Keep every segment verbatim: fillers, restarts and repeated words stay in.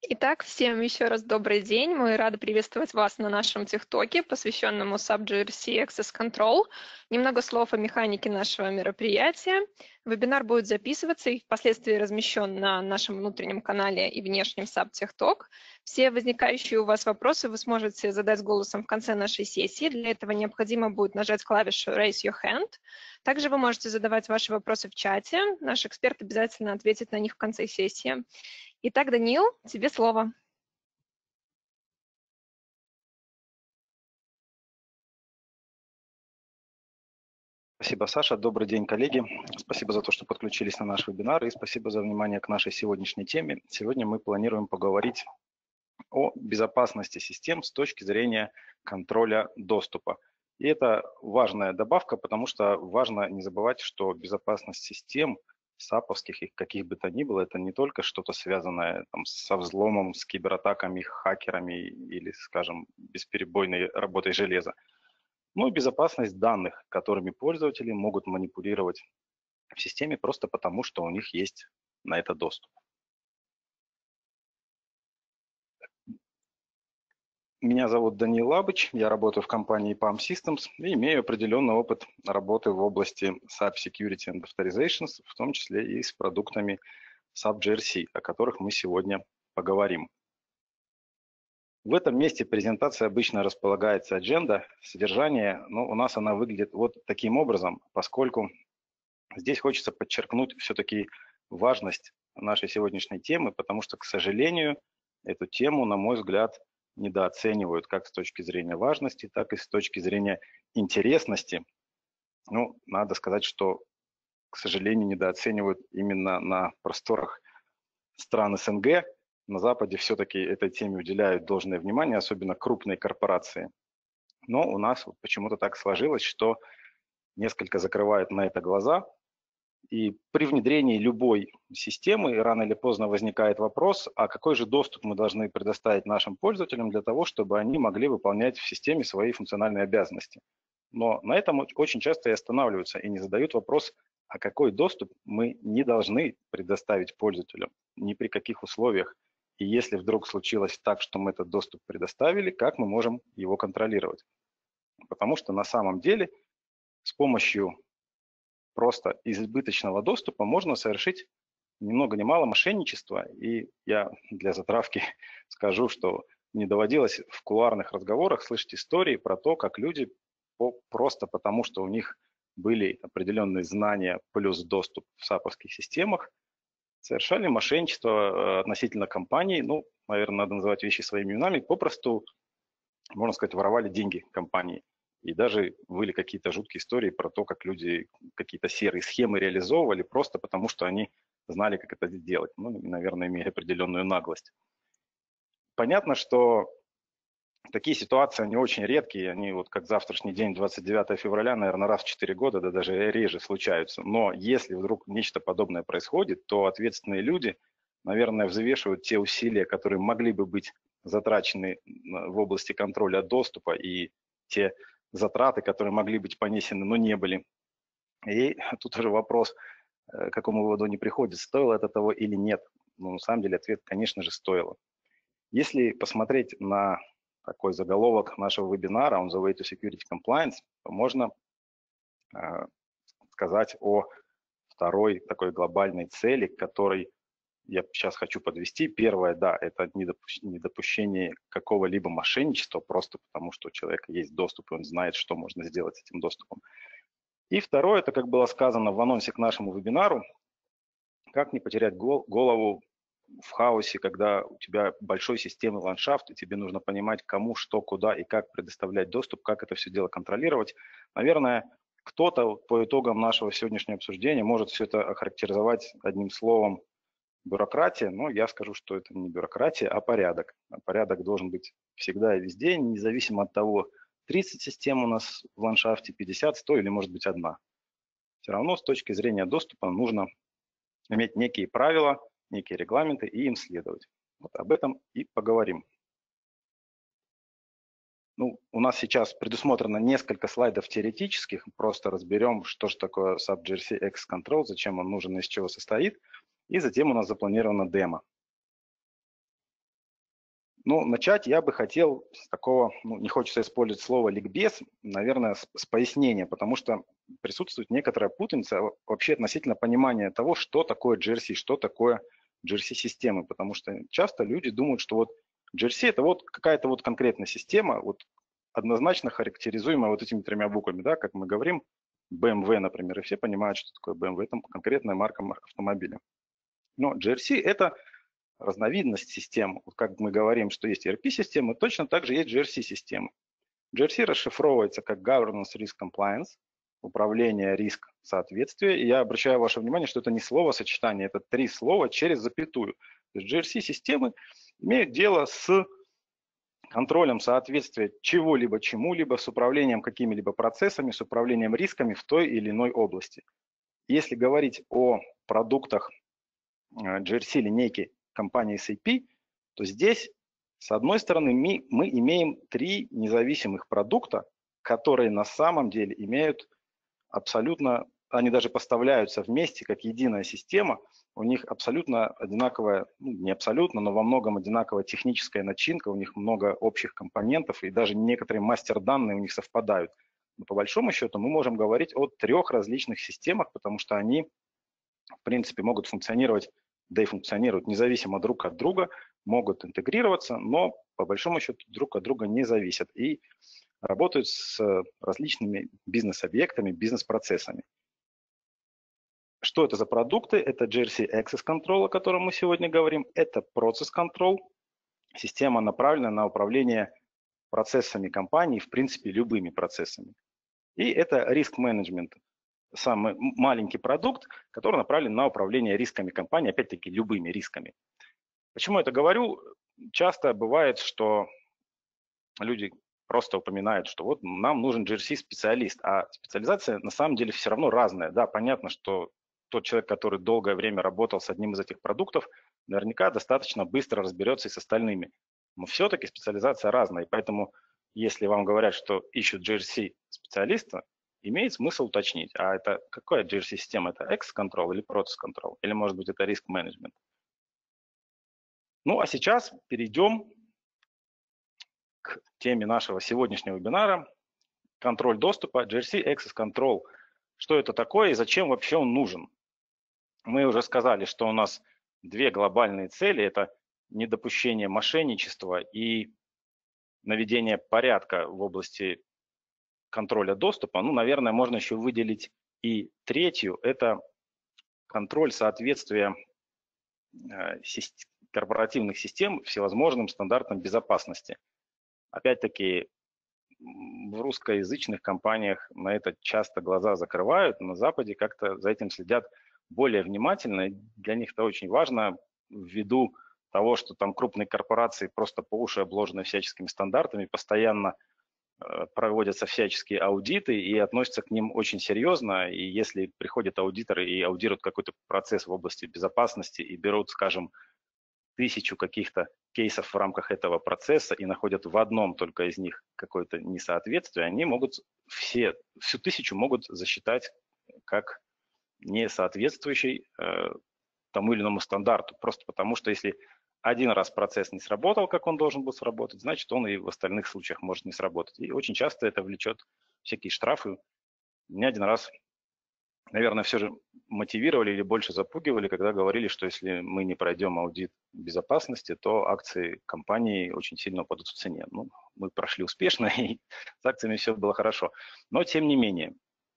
Итак, всем еще раз добрый день. Мы рады приветствовать вас на нашем техтоке, посвященному SubGRC Access Control. Немного слов о механике нашего мероприятия. Вебинар будет записываться и впоследствии размещен на нашем внутреннем канале и внешнем SubTechTalk. Все возникающие у вас вопросы вы сможете задать голосом в конце нашей сессии. Для этого необходимо будет нажать клавишу Raise Your Hand. Также вы можете задавать ваши вопросы в чате. Наш эксперт обязательно ответит на них в конце сессии. Итак, Даниил, тебе слово. Спасибо, Саша. Добрый день, коллеги. Спасибо за то, что подключились на наш вебинар, и спасибо за внимание к нашей сегодняшней теме. Сегодня мы планируем поговорить о безопасности систем с точки зрения контроля доступа. И это важная добавка, потому что важно не забывать, что безопасность систем саповских, и каких бы то ни было, это не только что-то связанное там, со взломом, с кибератаками, хакерами или, скажем, бесперебойной работой железа, но и безопасность данных, которыми пользователи могут манипулировать в системе просто потому, что у них есть на это доступ. Меня зовут Даниил Лабыч, я работаю в компании пам Systems и имею определенный опыт работы в области Sub Security and Authorizations, в том числе и с продуктами SubGRC, о которых мы сегодня поговорим. В этом месте презентации обычно располагается адженда, содержание, но у нас она выглядит вот таким образом, поскольку здесь хочется подчеркнуть все-таки важность нашей сегодняшней темы, потому что, к сожалению, эту тему, на мой взгляд, недооценивают как с точки зрения важности, так и с точки зрения интересности. Ну, надо сказать, что, к сожалению, недооценивают именно на просторах стран СНГ. На Западе все-таки этой теме уделяют должное внимание, особенно крупные корпорации. Но у нас почему-то так сложилось, что несколько закрывают на это глаза. И при внедрении любой системы рано или поздно возникает вопрос, а какой же доступ мы должны предоставить нашим пользователям для того, чтобы они могли выполнять в системе свои функциональные обязанности. Но на этом очень часто и останавливаются и не задают вопрос, а какой доступ мы не должны предоставить пользователям, ни при каких условиях. И если вдруг случилось так, что мы этот доступ предоставили, как мы можем его контролировать? Потому что на самом деле с помощью просто избыточного доступа можно совершить ни много ни мало мошенничества. И я для затравки скажу, что не доводилось в кулуарных разговорах слышать истории про то, как люди по, просто потому, что у них были определенные знания плюс доступ в саповских системах, совершали мошенничество относительно компаний, ну, наверное, надо называть вещи своими именами, попросту, можно сказать, воровали деньги компании. И даже были какие-то жуткие истории про то, как люди какие-то серые схемы реализовывали просто потому, что они знали, как это сделать. Ну, и, наверное, имели определенную наглость. Понятно, что такие ситуации, они очень редкие. Они вот как завтрашний день, двадцать девятого февраля, наверное, раз в четыре года, да даже реже случаются. Но если вдруг нечто подобное происходит, то ответственные люди, наверное, взвешивают те усилия, которые могли бы быть затрачены в области контроля доступа, и те затраты, которые могли быть понесены, но не были. И тут уже вопрос, к какому выводу не приходит, стоило это того или нет. Но на самом деле ответ, конечно же, стоило. Если посмотреть на такой заголовок нашего вебинара on the way to security compliance, то можно э, сказать о второй такой глобальной цели, которой я сейчас хочу подвести. Первое, да, это недопущение какого-либо мошенничества, просто потому что у человека есть доступ, и он знает, что можно сделать с этим доступом. И второе, это, как было сказано в анонсе к нашему вебинару, как не потерять голову в хаосе, когда у тебя большой системный ландшафт, и тебе нужно понимать, кому, что, куда и как предоставлять доступ, как это все дело контролировать. Наверное, кто-то по итогам нашего сегодняшнего обсуждения может все это охарактеризовать одним словом бюрократия, но я скажу, что это не бюрократия, а порядок. А порядок должен быть всегда и везде, независимо от того, тридцать систем у нас в ландшафте, пятьдесят, сто или может быть одна. Все равно с точки зрения доступа нужно иметь некие правила, некие регламенты и им следовать. Вот об этом и поговорим. Ну, у нас сейчас предусмотрено несколько слайдов теоретических, просто разберем, что же такое SubGRC Access Control, зачем он нужен и из чего состоит, и затем у нас запланировано демо. Ну, начать я бы хотел с такого, ну, не хочется использовать слово ликбез, наверное, с, с пояснения, потому что присутствует некоторая путаница вообще относительно понимания того, что такое джи ар си, что такое джи ар си-системы, потому что часто люди думают, что вот джи ар си это вот какая-то вот конкретная система, вот однозначно характеризуемая вот этими тремя буквами, да, как мы говорим, бэ эм вэ, например, и все понимают, что такое бэ эм вэ, это конкретная марка автомобиля. Но джи ар си это разновидность систем. Вот как мы говорим, что есть и эр пи-системы, точно так же есть джи ар си-системы. джи ар си расшифровывается как Governance Risk Compliance, управление риск соответствия. И я обращаю ваше внимание, что это не словосочетание, это три слова через запятую. То есть джи ар си-системы имеют дело с контролем соответствия чего-либо чему-либо, с управлением какими-либо процессами, с управлением рисками в той или иной области. Если говорить о продуктах джи ар си линейки компании эс эй пи, то здесь, с одной стороны, мы, мы имеем три независимых продукта, которые на самом деле имеют абсолютно, они даже поставляются вместе как единая система, у них абсолютно одинаковая, ну, не абсолютно, но во многом одинаковая техническая начинка, у них много общих компонентов, и даже некоторые мастер-данные у них совпадают. Но по большому счету мы можем говорить о трех различных системах, потому что они, в принципе, могут функционировать, да и функционируют независимо друг от друга, могут интегрироваться, но по большому счету друг от друга не зависят и работают с различными бизнес-объектами, бизнес-процессами. Что это за продукты? Это джи ар си Access Control, о котором мы сегодня говорим. Это Process Control, система, направленная на управление процессами компании, в принципе, любыми процессами. И это Risk Management, самый маленький продукт, который направлен на управление рисками компании, опять-таки любыми рисками. Почему я это говорю? Часто бывает, что люди просто упоминают, что вот нам нужен джи ар си-специалист, а специализация на самом деле все равно разная. Да, понятно, что тот человек, который долгое время работал с одним из этих продуктов, наверняка достаточно быстро разберется и с остальными. Но все-таки специализация разная, и поэтому если вам говорят, что ищут джи ар си-специалиста, имеет смысл уточнить, а это какая джи ар си-система? Это Access Control или Process Control? Или, может быть, это Risk Management? Ну, а сейчас перейдем к теме нашего сегодняшнего вебинара. Контроль доступа, джи ар си Access Control. Что это такое и зачем вообще он нужен? Мы уже сказали, что у нас две глобальные цели. Это недопущение мошенничества и наведение порядка в области контроля доступа. Ну, наверное, можно еще выделить и третью. Это контроль соответствия корпоративных систем всевозможным стандартам безопасности. Опять-таки, в русскоязычных компаниях на это часто глаза закрывают, на Западе как-то за этим следят более внимательно. Для них это очень важно ввиду того, что там крупные корпорации просто по уши обложены всяческими стандартами, постоянно проводятся всяческие аудиты и относятся к ним очень серьезно. И если приходят аудиторы и аудируют какой-то процесс в области безопасности и берут, скажем, тысячу каких-то кейсов в рамках этого процесса и находят в одном только из них какое-то несоответствие, они могут все, всю тысячу могут засчитать как несоответствующий э, тому или иному стандарту. Просто потому, что если один раз процесс не сработал, как он должен был сработать, значит, он и в остальных случаях может не сработать. И очень часто это влечет всякие штрафы. Меня один раз, наверное, все же мотивировали или больше запугивали, когда говорили, что если мы не пройдем аудит безопасности, то акции компании очень сильно упадут в цене. Ну, мы прошли успешно, и с акциями все было хорошо. Но, тем не менее,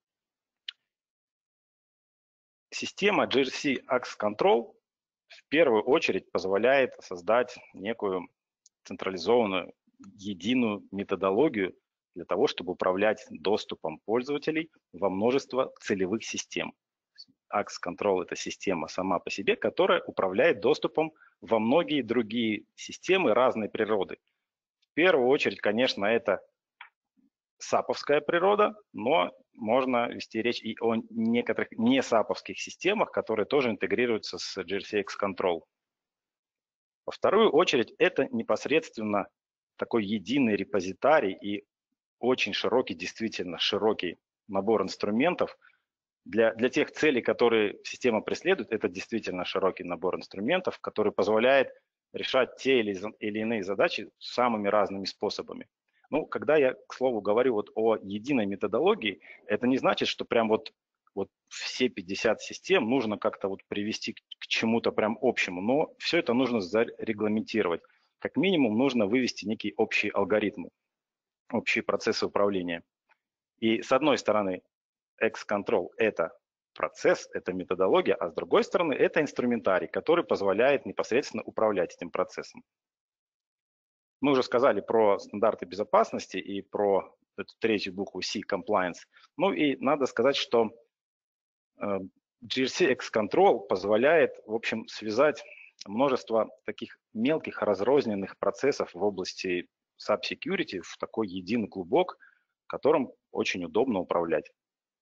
система джи ар си Access Control в первую очередь позволяет создать некую централизованную, единую методологию для того, чтобы управлять доступом пользователей во множество целевых систем. Access Control – это система сама по себе, которая управляет доступом во многие другие системы разной природы. В первую очередь, конечно, это саповская природа, но можно вести речь и о некоторых не саповских системах, которые тоже интегрируются с джи ар си Access Control. Во вторую очередь, это непосредственно такой единый репозитарий и очень широкий, действительно широкий набор инструментов. Для, для тех целей, которые система преследует, это действительно широкий набор инструментов, который позволяет решать те или, или иные задачи самыми разными способами. Ну, когда я, к слову, говорю вот о единой методологии, это не значит, что прям вот, вот все пятьдесят систем нужно как-то вот привести к, к чему-то прям общему, но все это нужно зарегламентировать. Как минимум нужно вывести некие общие алгоритмы, общие процессы управления. И с одной стороны, X-Control – это процесс, это методология, а с другой стороны, это инструментарий, который позволяет непосредственно управлять этим процессом. Мы уже сказали про стандарты безопасности и про эту третью букву C, compliance. Ну и надо сказать, что джи эр си X-Control позволяет, в общем, связать множество таких мелких разрозненных процессов в области SAP-Security в такой единый клубок, которым очень удобно управлять.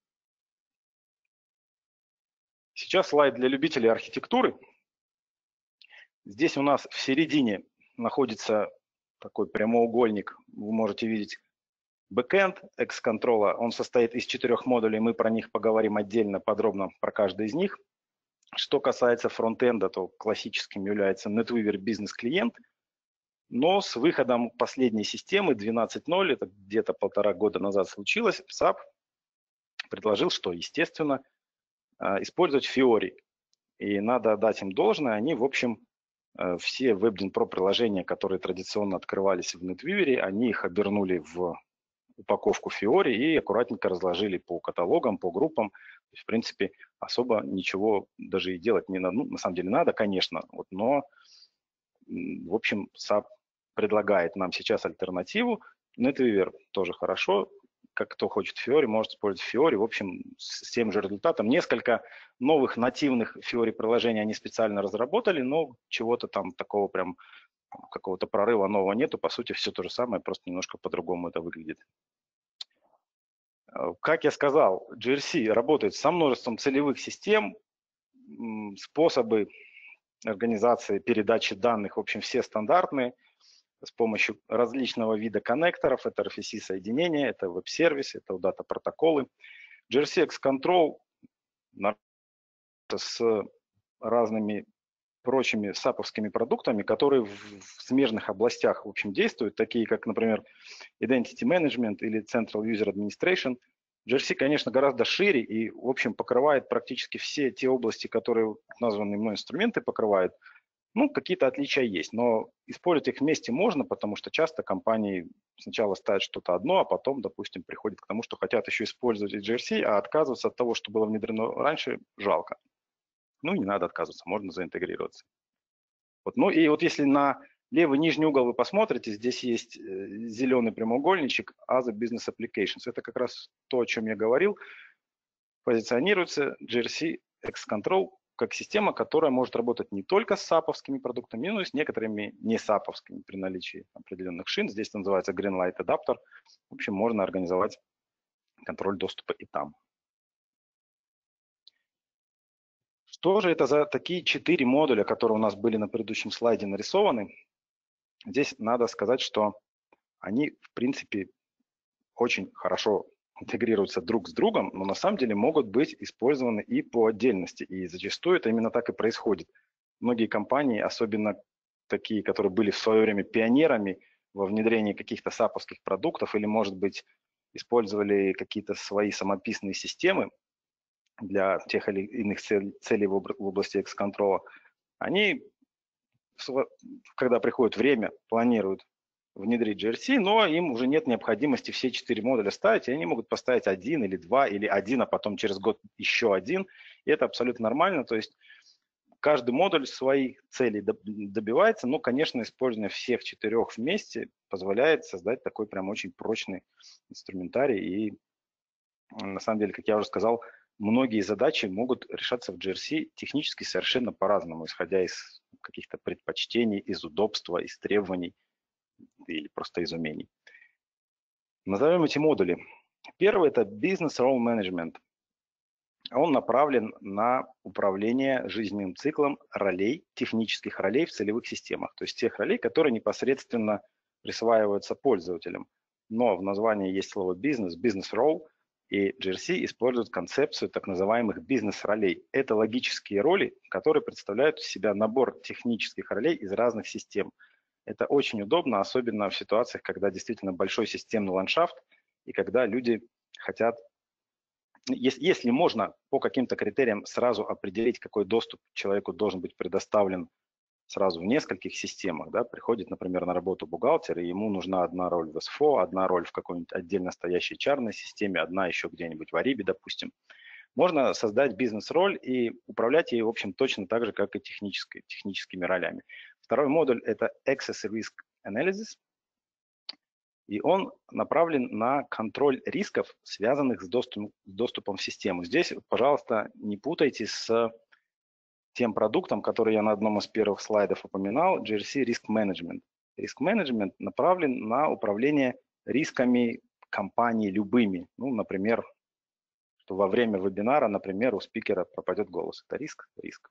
Сейчас слайд для любителей архитектуры. Здесь у нас в середине находится такой прямоугольник, вы можете видеть бэкэнд X-Control. Он состоит из четырех модулей, мы про них поговорим отдельно, подробно про каждый из них. Что касается фронтенда, то классическим является NetWeaver Business Client, но с выходом последней системы двенадцать ноль, это где-то полтора года назад случилось, сап предложил, что, естественно, использовать Fiori. И надо отдать им должное, они, в общем, все WebDyn Pro приложения, которые традиционно открывались в NetWeaver, они их обернули в упаковку Fiori и аккуратненько разложили по каталогам, по группам. То есть, в принципе, особо ничего даже и делать не надо. Ну, на самом деле надо, конечно, вот, но, в общем, сап предлагает нам сейчас альтернативу. NetWeaver тоже хорошо. Как кто хочет Fiori, может использовать Fiori. В общем, с тем же результатом. Несколько новых нативных Fiori приложений они специально разработали, но чего-то там такого прям, какого-то прорыва нового нету. По сути, все то же самое, просто немножко по-другому это выглядит. Как я сказал, джи эр си работает со множеством целевых систем, способы организации передачи данных, в общем, все стандартные, с помощью различного вида коннекторов, это эр эф си-соединения, это веб-сервисы, это дата-протоколы. джи эр си X-Control с разными прочими саповскими продуктами, которые в смежных областях, в общем, действуют, такие как, например, Identity Management или Central User Administration. джи эр си, конечно, гораздо шире и, в общем, покрывает практически все те области, которые названные мной инструменты покрывают. Ну, какие-то отличия есть, но использовать их вместе можно, потому что часто компании сначала ставят что-то одно, а потом, допустим, приходят к тому, что хотят еще использовать джи эр си, а отказываться от того, что было внедрено раньше, жалко. Ну, не надо отказываться, можно заинтегрироваться. Вот. Ну и вот если на левый нижний угол вы посмотрите, здесь есть зеленый прямоугольничек Other Business Applications. Это как раз то, о чем я говорил. Позиционируется джи эр си X-Control как система, которая может работать не только с саповскими продуктами, но и с некоторыми не саповскими при наличии определенных шин. Здесь это называется Greenlight адаптер. В общем, можно организовать контроль доступа и там. Что же это за такие четыре модуля, которые у нас были на предыдущем слайде нарисованы? Здесь надо сказать, что они, в принципе, очень хорошо интегрируются друг с другом, но на самом деле могут быть использованы и по отдельности. И зачастую это именно так и происходит. Многие компании, особенно такие, которые были в свое время пионерами во внедрении каких-то саповских продуктов или, может быть, использовали какие-то свои самописные системы для тех или иных целей в области X-Control, они, когда приходит время, планируют внедрить джи эр си, но им уже нет необходимости все четыре модуля ставить, и они могут поставить один или два, или один, а потом через год еще один, и это абсолютно нормально, то есть каждый модуль своих целей добивается, но, конечно, использование всех четырех вместе позволяет создать такой прям очень прочный инструментарий, и на самом деле, как я уже сказал, многие задачи могут решаться в джи эр си технически совершенно по-разному, исходя из каких-то предпочтений, из удобства, из требований или просто из умений. Назовем эти модули. Первый – это Business Role Management. Он направлен на управление жизненным циклом ролей, технических ролей в целевых системах, то есть тех ролей, которые непосредственно присваиваются пользователям. Но в названии есть слово business, business role, И джи ар си использует концепцию так называемых бизнес-ролей. Это логические роли, которые представляют из себя набор технических ролей из разных систем. Это очень удобно, особенно в ситуациях, когда действительно большой системный ландшафт, и когда люди хотят, если, если можно по каким-то критериям сразу определить, какой доступ человеку должен быть предоставлен сразу в нескольких системах, да, приходит, например, на работу бухгалтер, и ему нужна одна роль в эс эф о, одна роль в какой-нибудь отдельно стоящей эйч ар системе, одна еще где-нибудь в Арибе, допустим. Можно создать бизнес-роль и управлять ей, в общем, точно так же, как и технической, техническими ролями. Второй модуль – это Access Risk Analysis, и он направлен на контроль рисков, связанных с доступом, с доступом в систему. Здесь, пожалуйста, не путайте с тем продуктом, который я на одном из первых слайдов упоминал, джи ар си Risk Management. Risk Management направлен на управление рисками компании любыми. Ну, например, что во время вебинара, например, у спикера пропадет голос. Это риск? Риск.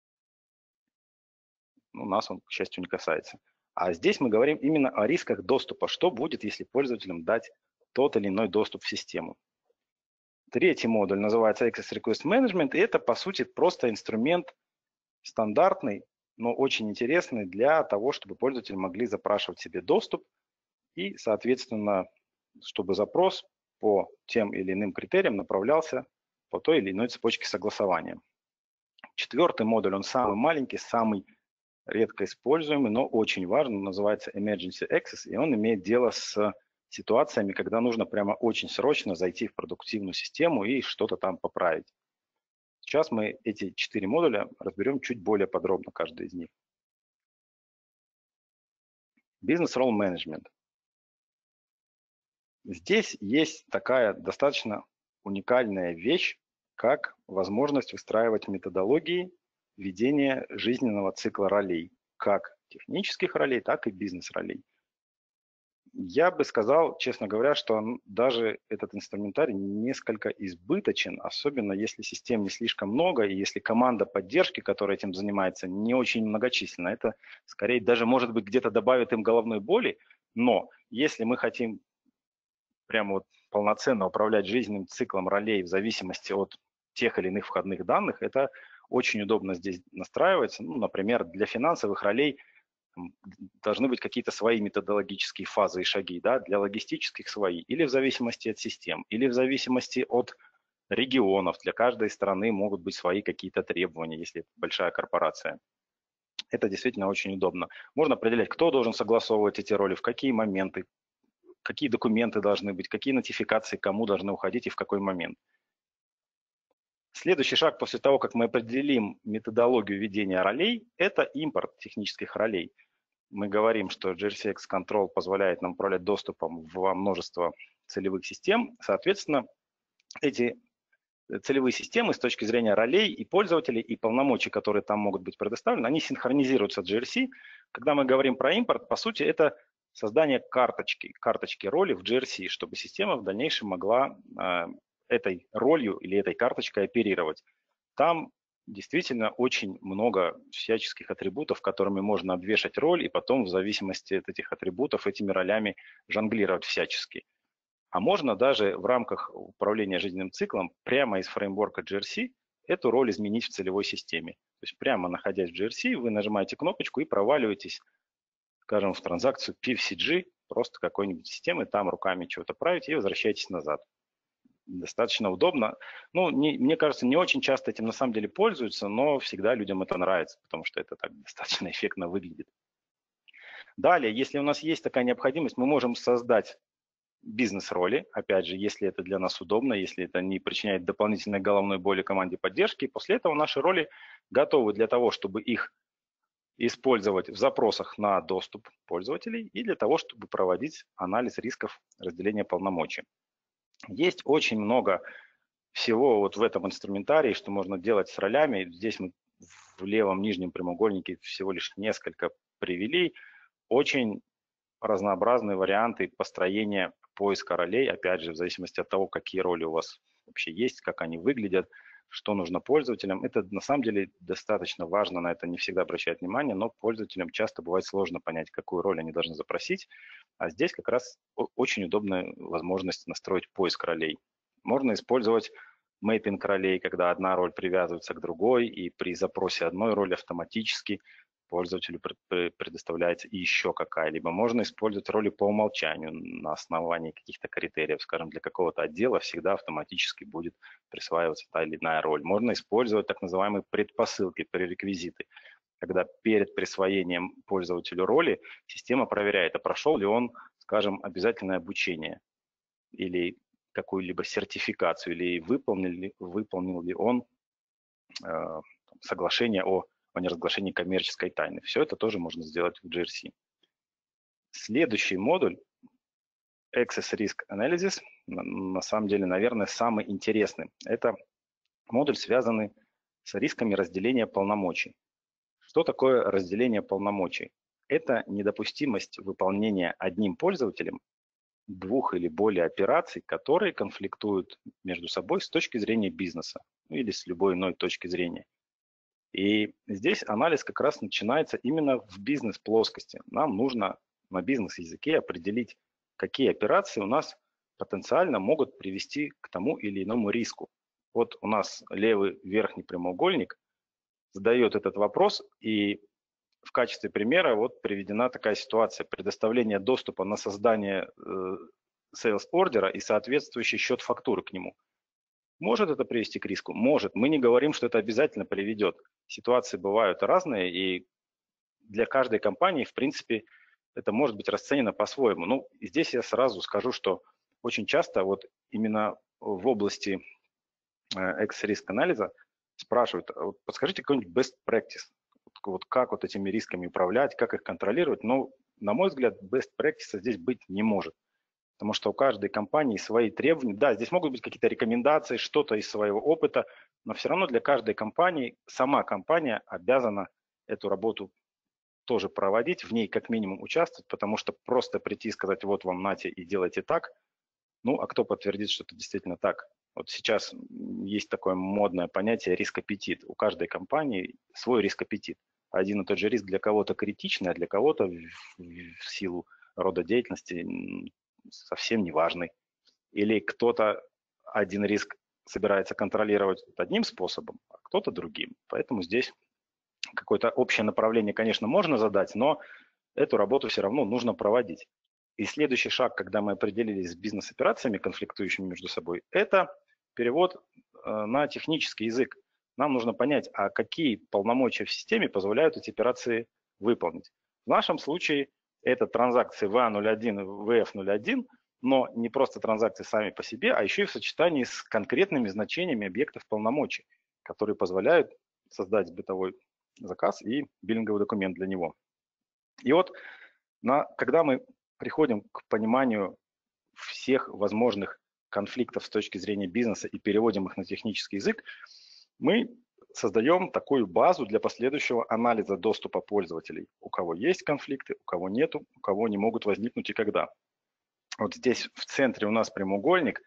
Ну, нас он, к счастью, не касается. А здесь мы говорим именно о рисках доступа. Что будет, если пользователям дать тот или иной доступ в систему? Третий модуль называется Access Request Management, и это, по сути, просто инструмент стандартный, но очень интересный для того, чтобы пользователи могли запрашивать себе доступ и, соответственно, чтобы запрос по тем или иным критериям направлялся по той или иной цепочке согласования. Четвертый модуль, он самый маленький, самый редко используемый, но очень важный, называется Emergency Access, и он имеет дело с ситуациями, когда нужно прямо очень срочно зайти в продуктивную систему и что-то там поправить. Сейчас мы эти четыре модуля разберем чуть более подробно, каждый из них. Business Role Management. Здесь есть такая достаточно уникальная вещь, как возможность выстраивать методологии ведения жизненного цикла ролей, как технических ролей, так и бизнес-ролей. Я бы сказал, честно говоря, что даже этот инструментарий несколько избыточен, особенно если систем не слишком много, и если команда поддержки, которая этим занимается, не очень многочисленна. Это скорее даже, может быть, где-то добавит им головной боли, но если мы хотим прямо вот полноценно управлять жизненным циклом ролей в зависимости от тех или иных входных данных, это очень удобно здесь настраивается. Ну, например, для финансовых ролей должны быть какие-то свои методологические фазы и шаги, да, для логистических свои, или в зависимости от систем, или в зависимости от регионов. Для каждой страны могут быть свои какие-то требования, если это большая корпорация. Это действительно очень удобно. Можно определять, кто должен согласовывать эти роли, в какие моменты, какие документы должны быть, какие нотификации кому должны уходить и в какой момент. Следующий шаг после того, как мы определим методологию ведения ролей, это импорт технических ролей. Мы говорим, что джи ар си Access Control позволяет нам управлять доступом во множество целевых систем. Соответственно, эти целевые системы с точки зрения ролей и пользователей, и полномочий, которые там могут быть предоставлены, они синхронизируются с джи ар си. Когда мы говорим про импорт, по сути, это создание карточки, карточки роли в джи ар си, чтобы система в дальнейшем могла э, этой ролью или этой карточкой оперировать. Там действительно очень много всяческих атрибутов, которыми можно обвешать роль, и потом в зависимости от этих атрибутов этими ролями жонглировать всячески. А можно даже в рамках управления жизненным циклом прямо из фреймворка джи ар си эту роль изменить в целевой системе. То есть прямо находясь в джи ар си, вы нажимаете кнопочку и проваливаетесь, скажем, в транзакцию пи эф си джи, просто какой-нибудь системы, там руками чего-то правите и возвращаетесь назад. Достаточно удобно. Ну, не, мне кажется, не очень часто этим на самом деле пользуются, но всегда людям это нравится, потому что это так достаточно эффектно выглядит. Далее, если у нас есть такая необходимость, мы можем создать бизнес-роли, опять же, если это для нас удобно, если это не причиняет дополнительной головной боли команде поддержки. После этого наши роли готовы для того, чтобы их использовать в запросах на доступ пользователей и для того, чтобы проводить анализ рисков разделения полномочий. Есть очень много всего вот в этом инструментарии, что можно делать с ролями. Здесь мы в левом нижнем прямоугольнике всего лишь несколько привели. Очень разнообразные варианты построения поиска ролей, опять же, в зависимости от того, какие роли у вас вообще есть, как они выглядят, что нужно пользователям. Это на самом деле достаточно важно, на это не всегда обращают внимание, но пользователям часто бывает сложно понять, какую роль они должны запросить. А здесь как раз очень удобная возможность настроить поиск ролей. Можно использовать мэппинг ролей, когда одна роль привязывается к другой, и при запросе одной роли автоматически пользователю предоставляется еще какая-либо. Можно использовать роли по умолчанию на основании каких-то критериев. Скажем, для какого-то отдела всегда автоматически будет присваиваться та или иная роль. Можно использовать так называемые предпосылки, пререквизиты, когда перед присвоением пользователю роли система проверяет, а прошел ли он, скажем, обязательное обучение или какую-либо сертификацию, или выполнил ли, выполнил ли он э, соглашение о, о неразглашении коммерческой тайны. Все это тоже можно сделать в джи ар си. Следующий модуль Access Risk Analysis, на, на самом деле, наверное, самый интересный. Это модуль, связанный с рисками разделения полномочий. Что такое разделение полномочий? Это недопустимость выполнения одним пользователем двух или более операций, которые конфликтуют между собой с точки зрения бизнеса, ну, или с любой иной точки зрения. И здесь анализ как раз начинается именно в бизнес-плоскости. Нам нужно на бизнес-языке определить, какие операции у нас потенциально могут привести к тому или иному риску. Вот у нас левый верхний прямоугольник задает этот вопрос, и в качестве примера вот приведена такая ситуация: предоставление доступа на создание э, sales ордера и соответствующий счет фактуры к нему. Может это привести к риску? Может. Мы не говорим, что это обязательно приведет. Ситуации бывают разные, и для каждой компании, в принципе, это может быть расценено по-своему. Ну, здесь я сразу скажу, что очень часто вот именно в области Access Risk анализа спрашивают: вот подскажите какой-нибудь best practice. Вот как вот этими рисками управлять, как их контролировать. Но, на мой взгляд, best practice здесь быть не может. Потому что у каждой компании свои требования. Да, здесь могут быть какие-то рекомендации, что-то из своего опыта, но все равно для каждой компании сама компания обязана эту работу тоже проводить, в ней как минимум участвовать, потому что просто прийти и сказать: вот вам, нате, и делайте так. Ну, а кто подтвердит, что это действительно так? Вот сейчас есть такое модное понятие риск-аппетит. У каждой компании свой риск-аппетит. Один и тот же риск для кого-то критичный, а для кого-то в, в силу рода деятельности совсем не важный. Или кто-то один риск собирается контролировать одним способом, а кто-то другим. Поэтому здесь какое-то общее направление, конечно, можно задать, но эту работу все равно нужно проводить. И следующий шаг, когда мы определились с бизнес-операциями, конфликтующими между собой, это перевод на технический язык. Нам нужно понять, а какие полномочия в системе позволяют эти операции выполнить. В нашем случае это транзакции ви эй ноль один и ви эф ноль один, но не просто транзакции сами по себе, а еще и в сочетании с конкретными значениями объектов полномочий, которые позволяют создать бытовой заказ и биллинговый документ для него. И вот на, когда мы приходим к пониманию всех возможных конфликтов с точки зрения бизнеса и переводим их на технический язык, мы создаем такую базу для последующего анализа доступа пользователей. У кого есть конфликты, у кого нету, у кого не могут возникнуть и когда. Вот здесь в центре у нас прямоугольник,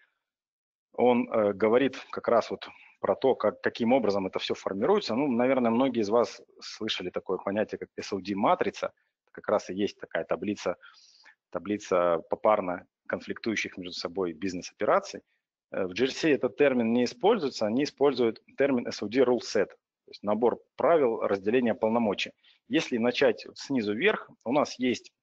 он э, говорит как раз вот про то, как, каким образом это все формируется. Ну, наверное, многие из вас слышали такое понятие, как эс эл ди-матрица. Как раз и есть такая таблица, таблица попарно конфликтующих между собой бизнес-операций. В джи ар си этот термин не используется, они используют термин эс эл ди Rule Set, то есть набор правил разделения полномочий. Если начать снизу вверх, у нас есть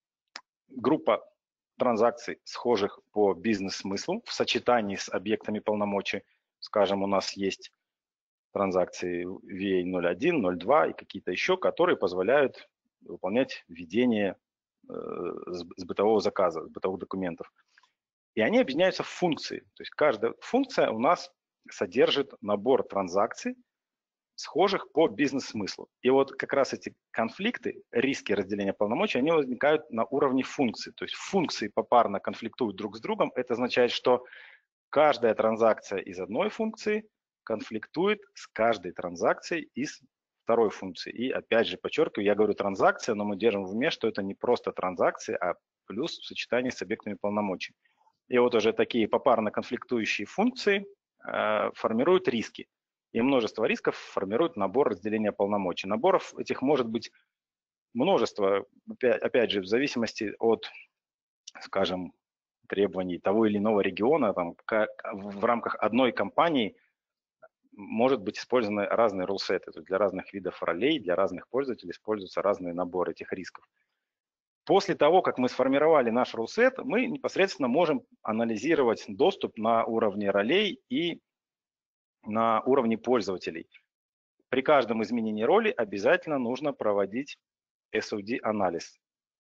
группа транзакций, схожих по бизнес-смыслу в сочетании с объектами полномочий. Скажем, у нас есть транзакции ви эй ноль один, ноль два и какие-то еще, которые позволяют выполнять введение э, с бытового заказа, с бытовых документов. И они объединяются в функции. То есть каждая функция у нас содержит набор транзакций, схожих по бизнес-смыслу. И вот как раз эти конфликты, риски разделения полномочий, они возникают на уровне функций. То есть функции попарно конфликтуют друг с другом. Это означает, что каждая транзакция из одной функции конфликтует с каждой транзакцией из второй функции. И опять же, подчеркиваю, я говорю транзакция, но мы держим в уме, что это не просто транзакции, а плюс в сочетании с объектами полномочий. И вот уже такие попарно конфликтующие функции э, формируют риски. И множество рисков формирует набор разделения полномочий. Наборов этих может быть множество, опять, опять же, в зависимости от, скажем, требований того или иного региона, там, в рамках одной компании может быть использованы разные рулсеты. То есть для разных видов ролей, для разных пользователей используются разные наборы этих рисков. После того, как мы сформировали наш рулсет, мы непосредственно можем анализировать доступ на уровне ролей и на уровне пользователей. При каждом изменении роли обязательно нужно проводить эс о ди-анализ.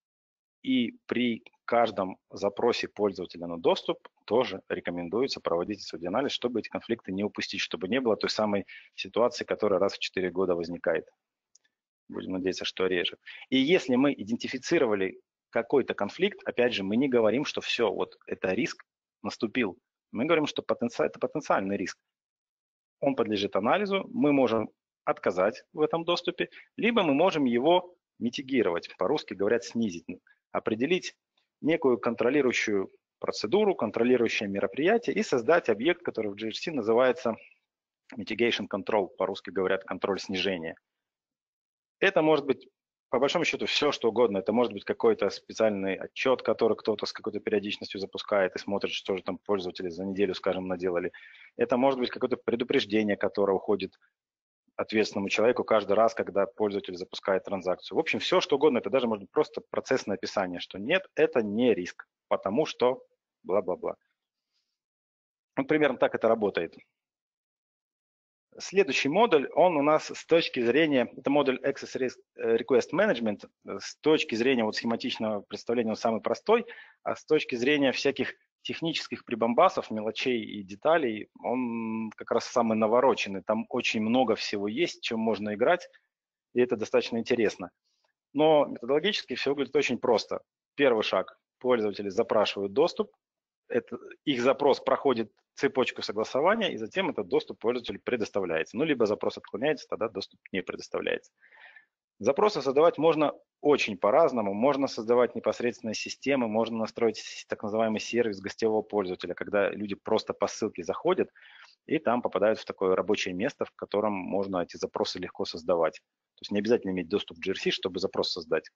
И при каждом запросе пользователя на доступ тоже рекомендуется проводить эс о ди-анализ, чтобы эти конфликты не упустить, чтобы не было той самой ситуации, которая раз в четыре года возникает. Будем надеяться, что реже. И если мы идентифицировали какой-то конфликт, опять же, мы не говорим, что все, вот это риск наступил. Мы говорим, что потенци... это потенциальный риск. Он подлежит анализу, мы можем отказать в этом доступе, либо мы можем его митигировать, по-русски говорят снизить, определить некую контролирующую процедуру, контролирующее мероприятие и создать объект, который в джи ар си называется mitigation control, по-русски говорят контроль снижения. Это может быть, по большому счету, все, что угодно. Это может быть какой-то специальный отчет, который кто-то с какой-то периодичностью запускает и смотрит, что же там пользователи за неделю, скажем, наделали. Это может быть какое-то предупреждение, которое уходит ответственному человеку каждый раз, когда пользователь запускает транзакцию. В общем, все, что угодно. Это даже может быть просто процессное описание, что нет, это не риск, потому что бла-бла-бла. Ну, примерно так это работает. Следующий модуль, он у нас с точки зрения, это модуль Access Request Management, с точки зрения вот схематичного представления он самый простой, а с точки зрения всяких технических прибамбасов, мелочей и деталей, он как раз самый навороченный. Там очень много всего есть, чем можно играть, и это достаточно интересно. Но методологически все выглядит очень просто. Первый шаг. Пользователи запрашивают доступ, это, их запрос проходит цепочку согласования, и затем этот доступ пользователю предоставляется. Ну, либо запрос отклоняется, тогда доступ не предоставляется. Запросы создавать можно очень по-разному. Можно создавать непосредственно системы, можно настроить так называемый сервис гостевого пользователя, когда люди просто по ссылке заходят и там попадают в такое рабочее место, в котором можно эти запросы легко создавать. То есть не обязательно иметь доступ к джи ар си, чтобы запрос создать.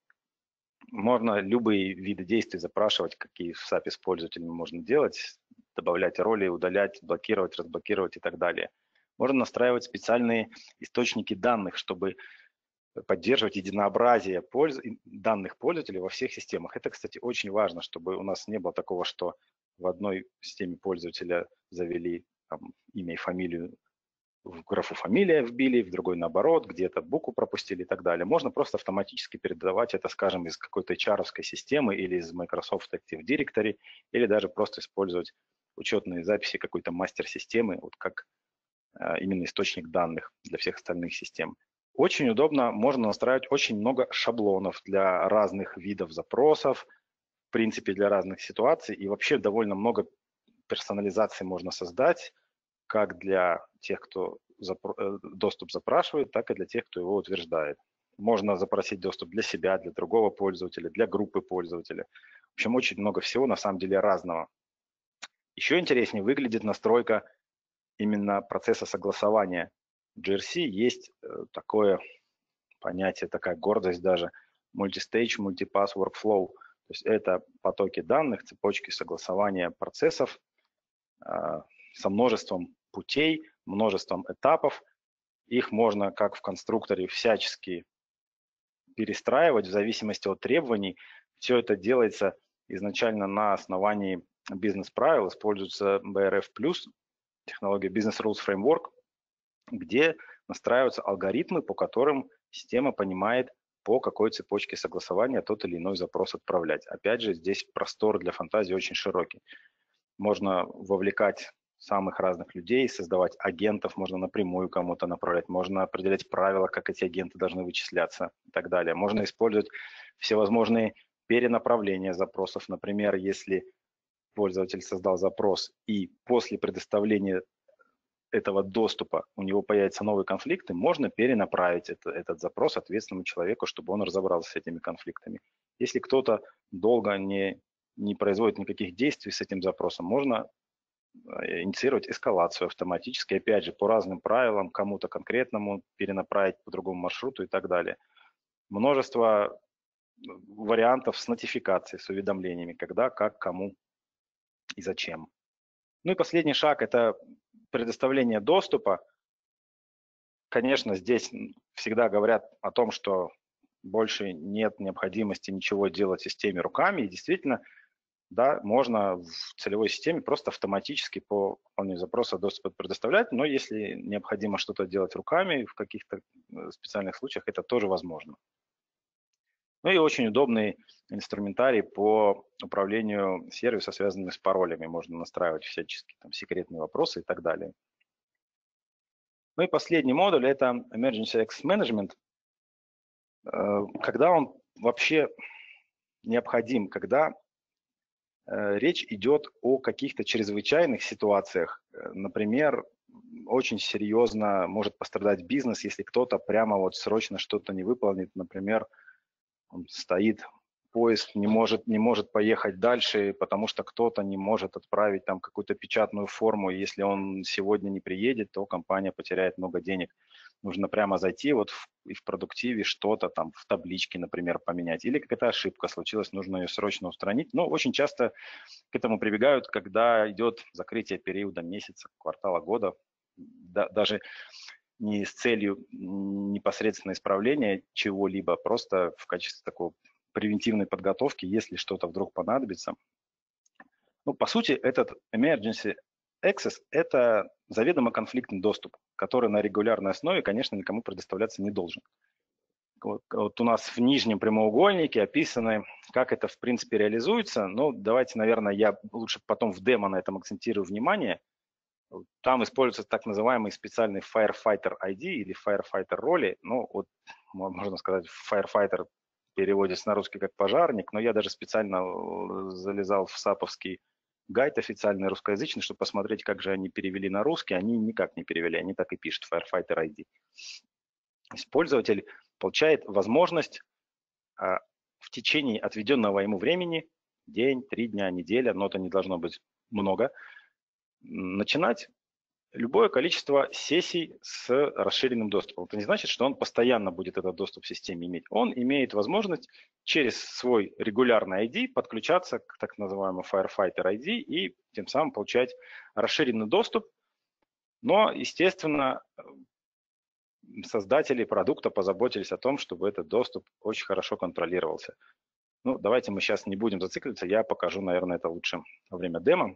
Можно любые виды действий запрашивать, какие в сапе с пользователями можно делать, добавлять роли, удалять, блокировать, разблокировать и так далее. Можно настраивать специальные источники данных, чтобы поддерживать единообразие польз... данных пользователей во всех системах. Это, кстати, очень важно, чтобы у нас не было такого, что в одной системе пользователя завели там, имя и фамилию, в графу фамилия вбили, в другой наоборот, где-то букву пропустили и так далее. Можно просто автоматически передавать это, скажем, из какой-то эйч ар-овской системы или из Microsoft Active Directory, или даже просто использовать учетные записи какой-то мастер-системы, вот как а, именно источник данных для всех остальных систем. Очень удобно, можно настраивать очень много шаблонов для разных видов запросов, в принципе, для разных ситуаций, и вообще довольно много персонализации можно создать, как для тех, кто запро- доступ запрашивает, так и для тех, кто его утверждает. Можно запросить доступ для себя, для другого пользователя, для группы пользователя. В общем, очень много всего, на самом деле, разного. Еще интереснее выглядит настройка именно процесса согласования. В джи ар си есть такое понятие, такая гордость даже, multi-stage, multi-pass workflow. То есть это потоки данных, цепочки согласования процессов со множеством путей, множеством этапов. Их можно, как в конструкторе, всячески перестраивать в зависимости от требований. Все это делается изначально на основании бизнес-правил. Используется би ар эф плюс, технология Business Rules Framework, где настраиваются алгоритмы, по которым система понимает, по какой цепочке согласования тот или иной запрос отправлять. Опять же, здесь простор для фантазии очень широкий. Можно вовлекать самых разных людей, создавать агентов, можно напрямую кому-то направлять, можно определять правила, как эти агенты должны вычисляться и так далее. Можно использовать всевозможные перенаправления запросов. Например, если пользователь создал запрос и после предоставления этого доступа у него появятся новые конфликты, можно перенаправить это, этот запрос ответственному человеку, чтобы он разобрался с этими конфликтами. Если кто-то долго не, не производит никаких действий с этим запросом, можно инициировать эскалацию автоматически, опять же, по разным правилам, кому-то конкретному перенаправить по другому маршруту и так далее. Множество вариантов с нотификацией, с уведомлениями, когда, как, кому и зачем. Ну и последний шаг – это предоставление доступа. Конечно, здесь всегда говорят о том, что больше нет необходимости ничего делать в системе руками. И действительно, да, можно в целевой системе просто автоматически по выполнению запроса доступ предоставлять, но если необходимо что-то делать руками, в каких-то специальных случаях это тоже возможно. Ну и очень удобный инструментарий по управлению сервиса, связанными с паролями. Можно настраивать всяческие там секретные вопросы и так далее. Ну и последний модуль – это Emergency Access Management. Когда он вообще необходим, когда речь идет о каких-то чрезвычайных ситуациях. Например, очень серьезно может пострадать бизнес, если кто-то прямо вот срочно что-то не выполнит. Например, он стоит, поезд не может, не может поехать дальше, потому что кто-то не может отправить там какую-то печатную форму. И если он сегодня не приедет, то компания потеряет много денег. Нужно прямо зайти вот в, и в продуктиве что-то там в табличке, например, поменять. Или какая-то ошибка случилась, нужно ее срочно устранить. Но очень часто к этому прибегают, когда идет закрытие периода месяца, квартала, года. Да, даже не с целью непосредственно исправления чего-либо, просто в качестве такой превентивной подготовки, если что-то вдруг понадобится. Ну, по сути, этот Emergency Access – это заведомо конфликтный доступ, который на регулярной основе, конечно, никому предоставляться не должен. Вот, вот у нас в нижнем прямоугольнике описано, как это в принципе реализуется. Но давайте, наверное, я лучше потом в демо на этом акцентирую внимание. Там используется так называемый специальный Firefighter ай ди или Firefighter роли. Ну, вот можно сказать, Firefighter переводится на русский как пожарник, но я даже специально залезал в саповский гайд официальный русскоязычный, чтобы посмотреть, как же они перевели на русский. Они никак не перевели, они так и пишут Firefighter ай ди. Пользователь получает возможность а, в течение отведенного ему времени, день, три дня, неделя, но это не должно быть много, начинать любое количество сессий с расширенным доступом. Это не значит, что он постоянно будет этот доступ в системе иметь. Он имеет возможность через свой регулярный ай ди подключаться к так называемому Firefighter ай ди и тем самым получать расширенный доступ. Но, естественно, создатели продукта позаботились о том, чтобы этот доступ очень хорошо контролировался. Ну, давайте мы сейчас не будем зацикливаться, я покажу, наверное, это лучше во время демо.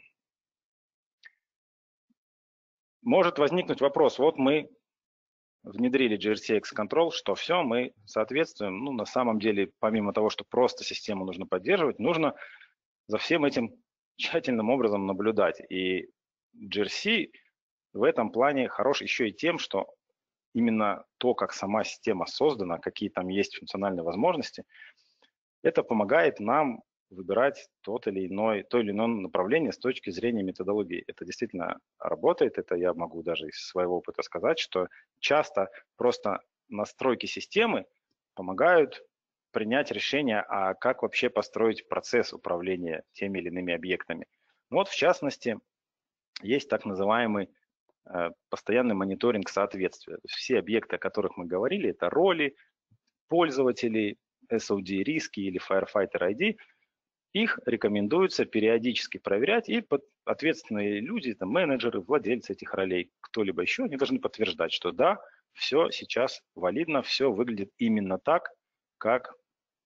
Может возникнуть вопрос, вот мы внедрили джи ар си Access Control, что все, мы соответствуем. Ну, на самом деле, помимо того, что просто систему нужно поддерживать, нужно за всем этим тщательным образом наблюдать. И джи ар си в этом плане хорош еще и тем, что именно то, как сама система создана, какие там есть функциональные возможности, это помогает нам выбирать тот или иной, то или иное направление с точки зрения методологии. Это действительно работает, это я могу даже из своего опыта сказать, что часто просто настройки системы помогают принять решение, а как вообще построить процесс управления теми или иными объектами. Ну вот в частности, есть так называемый э, постоянный мониторинг соответствия. То есть все объекты, о которых мы говорили, это роли, пользователи, эс о ди риски или Firefighter ай ди, их рекомендуется периодически проверять, и ответственные люди, там, менеджеры, владельцы этих ролей, кто-либо еще, они должны подтверждать, что да, все сейчас валидно, все выглядит именно так, как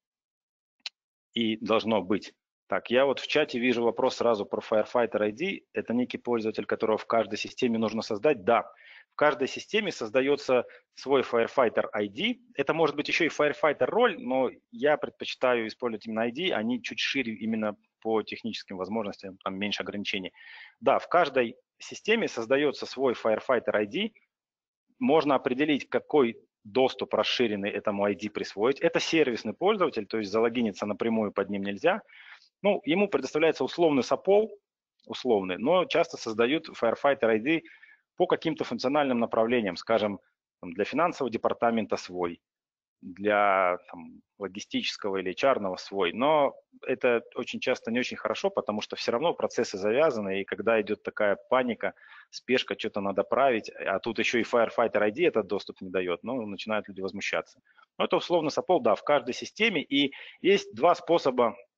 и должно быть. Так, я вот в чате вижу вопрос сразу про Firefighter ай ди. Это некий пользователь, которого в каждой системе нужно создать. Да, в каждой системе создается свой Firefighter ай ди. Это может быть еще и Firefighter роль, но я предпочитаю использовать именно ай ди. Они чуть шире именно по техническим возможностям, там меньше ограничений. Да, в каждой системе создается свой Firefighter ай ди. Можно определить, какой доступ расширенный этому ай ди присвоить. Это сервисный пользователь, то есть залогиниться напрямую под ним нельзя. Ну, ему предоставляется условный сапол, условный, но часто создают Firefighter ай ди по каким-то функциональным направлениям, скажем, для финансового департамента свой, для там, логистического или эйч ар-ного свой. Но это очень часто не очень хорошо, потому что все равно процессы завязаны, и когда идет такая паника, спешка, что-то надо править, а тут еще и Firefighter ай ди этот доступ не дает, ну, начинают люди возмущаться. Но это условно сапол, да, в каждой системе, и есть два способа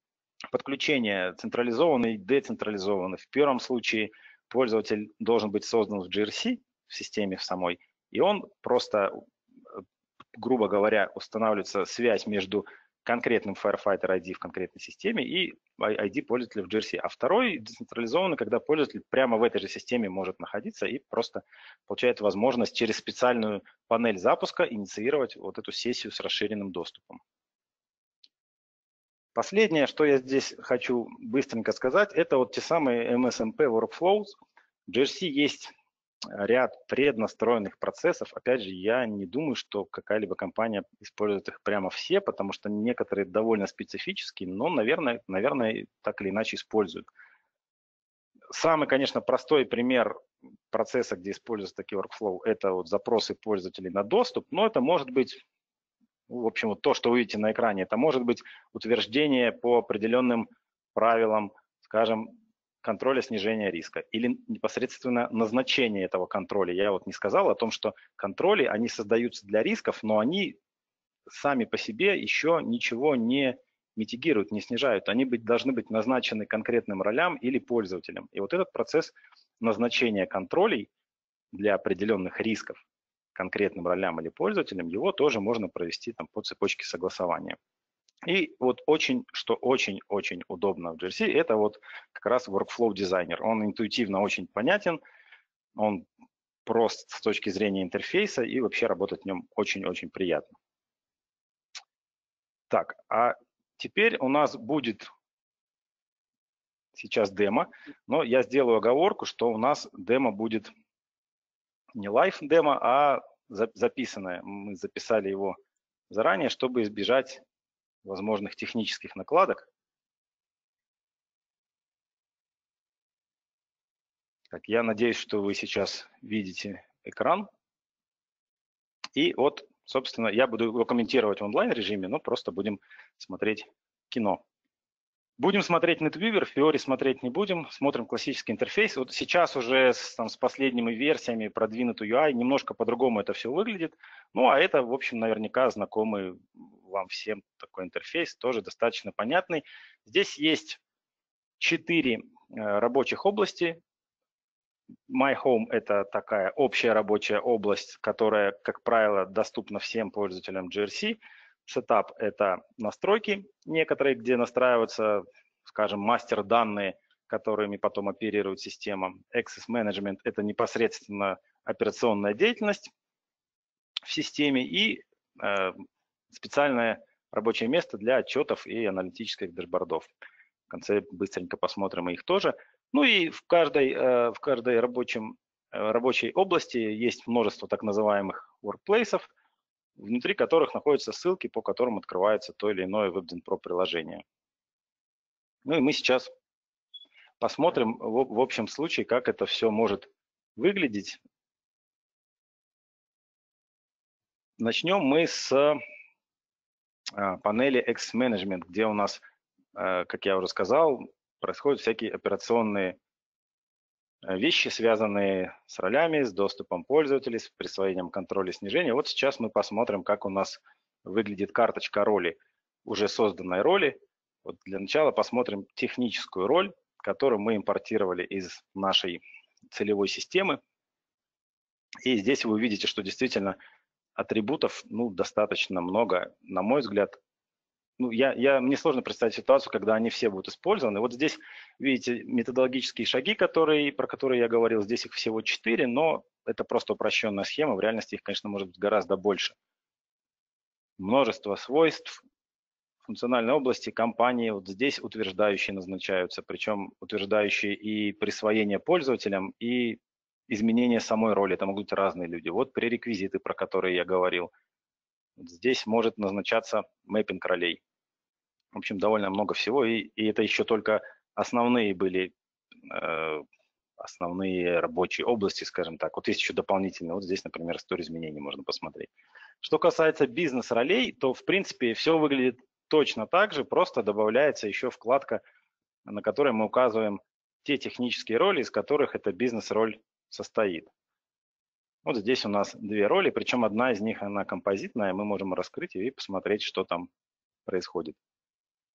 Подключение централизованный, децентрализованный. В первом случае пользователь должен быть создан в джи ар си, в системе в самой, и он просто, грубо говоря, устанавливается связь между конкретным Firefighter ай ди в конкретной системе и ай ди пользователя в джи ар си. А второй децентрализованный, когда пользователь прямо в этой же системе может находиться и просто получает возможность через специальную панель запуска инициировать вот эту сессию с расширенным доступом. Последнее, что я здесь хочу быстренько сказать, это вот те самые эм эс эм пи Workflows. В джи ар си есть ряд преднастроенных процессов. Опять же, я не думаю, что какая-либо компания использует их прямо все, потому что некоторые довольно специфические, но, наверное, наверное, так или иначе используют. Самый, конечно, простой пример процесса, где используются такие workflow, это вот запросы пользователей на доступ, но это может быть, в общем, вот то, что вы видите на экране, это может быть утверждение по определенным правилам, скажем, контроля снижения риска или непосредственно назначение этого контроля. Я вот не сказал о том, что контроли, они создаются для рисков, но они сами по себе еще ничего не митигируют, не снижают. Они быть, должны быть назначены конкретным ролям или пользователям. И вот этот процесс назначения контролей для определенных рисков конкретным ролям или пользователям, его тоже можно провести там, по цепочке согласования. И вот очень, что очень-очень удобно в джи ар си, это вот как раз Workflow Designer. Он интуитивно очень понятен, он прост с точки зрения интерфейса и вообще работать в нем очень-очень приятно. Так, а теперь у нас будет сейчас демо, но я сделаю оговорку, что у нас демо будет не лайв-демо, а записанное. Мы записали его заранее, чтобы избежать возможных технических накладок. Так, я надеюсь, что вы сейчас видите экран. И вот, собственно, я буду его комментировать в онлайн-режиме, но просто будем смотреть кино. Будем смотреть NetWeaver, Fiori смотреть не будем, смотрим классический интерфейс. Вот сейчас уже с, там, с последними версиями продвинутый ю ай немножко по-другому это все выглядит. Ну, а это, в общем, наверняка знакомый вам всем такой интерфейс, тоже достаточно понятный. Здесь есть четыре э, рабочих области. My Home – это такая общая рабочая область, которая, как правило, доступна всем пользователям джи ар си. Setup – это настройки некоторые, где настраиваются, скажем, мастер-данные, которыми потом оперирует система. Access Management – это непосредственно операционная деятельность в системе и э, специальное рабочее место для отчетов и аналитических дашбордов. В конце быстренько посмотрим их тоже. Ну и в каждой, э, в каждой рабочем, э, рабочей области есть множество так называемых workplaces, внутри которых находятся ссылки, по которым открывается то или иное WebDynPro приложение. Ну и мы сейчас посмотрим в, в общем случае, как это все может выглядеть. Начнем мы с а, панели Access Management, где у нас, а, как я уже сказал, происходят всякие операционные вещи, связанные с ролями, с доступом пользователей, с присвоением контроля и снижения. Вот сейчас мы посмотрим, как у нас выглядит карточка роли, уже созданной роли. Вот для начала посмотрим техническую роль, которую мы импортировали из нашей целевой системы. И здесь вы увидите, что действительно атрибутов ну, достаточно много. На мой взгляд, ну, я, я, мне сложно представить ситуацию, когда они все будут использованы. Вот здесь, видите, методологические шаги, которые, про которые я говорил, здесь их всего четыре, но это просто упрощенная схема. В реальности их, конечно, может быть гораздо больше. Множество свойств функциональной области компании. Вот здесь утверждающие назначаются, причем утверждающие и присвоение пользователям, и изменение самой роли. Это могут быть разные люди. Вот пререквизиты, про которые я говорил. Вот здесь может назначаться мэппинг ролей. В общем, довольно много всего, и, и это еще только основные были, э, основные рабочие области, скажем так. Вот есть еще дополнительные, вот здесь, например, историю изменений можно посмотреть. Что касается бизнес-ролей, то, в принципе, все выглядит точно так же, просто добавляется еще вкладка, на которой мы указываем те технические роли, из которых эта бизнес-роль состоит. Вот здесь у нас две роли, причем одна из них, она композитная, мы можем раскрыть ее и посмотреть, что там происходит.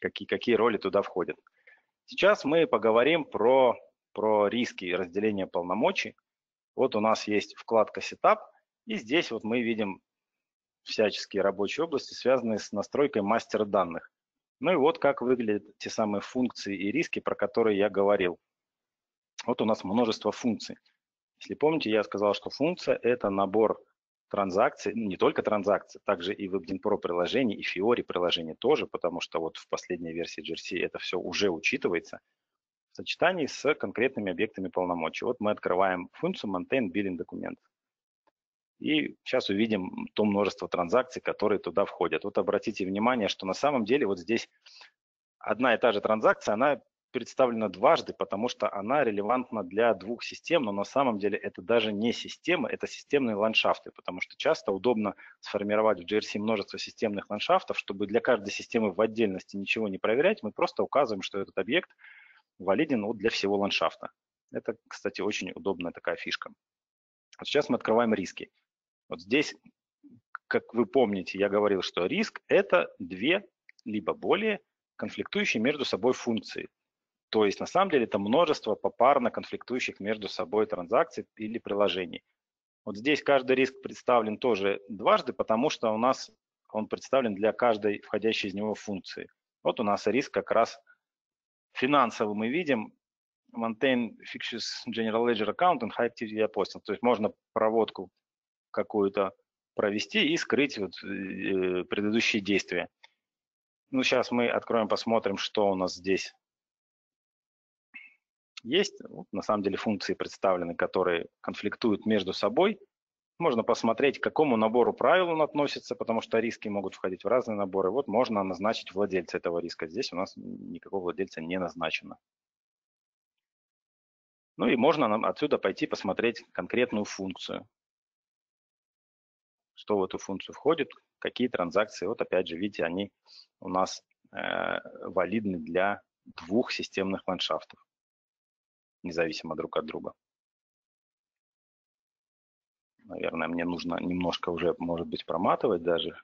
какие, какие роли туда входят. Сейчас мы поговорим про, про риски и разделение полномочий. Вот у нас есть вкладка Setup, и здесь вот мы видим всяческие рабочие области, связанные с настройкой мастера данных. Ну и вот как выглядят те самые функции и риски, про которые я говорил. Вот у нас множество функций. Если помните, я сказал, что функция – это набор транзакций, ну, не только транзакций, также и WebGen Pro приложений, и Fiori приложений тоже, потому что вот в последней версии джи ар си это все уже учитывается в сочетании с конкретными объектами полномочий. Вот мы открываем функцию Maintain Billing Document. И сейчас увидим то множество транзакций, которые туда входят. Вот обратите внимание, что на самом деле вот здесь одна и та же транзакция, она представлена дважды, потому что она релевантна для двух систем, но на самом деле это даже не система, это системные ландшафты, потому что часто удобно сформировать в джи ар си множество системных ландшафтов, чтобы для каждой системы в отдельности ничего не проверять, мы просто указываем, что этот объект валиден вот для всего ландшафта. Это, кстати, очень удобная такая фишка. Вот сейчас мы открываем риски. Вот здесь, как вы помните, я говорил, что риск – это две либо более конфликтующие между собой функции. То есть на самом деле это множество попарно конфликтующих между собой транзакций или приложений. Вот здесь каждый риск представлен тоже дважды, потому что у нас он представлен для каждой входящей из него функции. Вот у нас риск как раз финансовый мы видим. Maintain Fixtures General Ledger Account and High Activity Posting. То есть можно проводку какую-то провести и скрыть вот, э, предыдущие действия. Ну, сейчас мы откроем, посмотрим, что у нас здесь есть. Вот, на самом деле функции представлены, которые конфликтуют между собой. Можно посмотреть, к какому набору правил он относится, потому что риски могут входить в разные наборы. Вот можно назначить владельца этого риска. Здесь у нас никакого владельца не назначено. Ну и можно нам отсюда пойти посмотреть конкретную функцию. Что в эту функцию входит, какие транзакции. Вот опять же, видите, они у нас э, валидны для двух системных ландшафтов, независимо друг от друга. Наверное, мне нужно немножко уже, может быть, проматывать даже.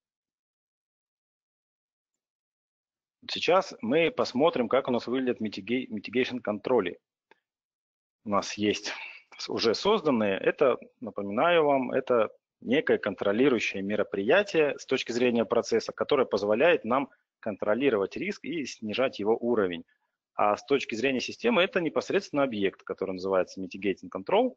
Сейчас мы посмотрим, как у нас выглядят mitigation контроли. У нас есть уже созданные. Это, напоминаю вам, это некое контролирующее мероприятие с точки зрения процесса, которое позволяет нам контролировать риск и снижать его уровень. А с точки зрения системы это непосредственно объект, который называется Mitigating Control.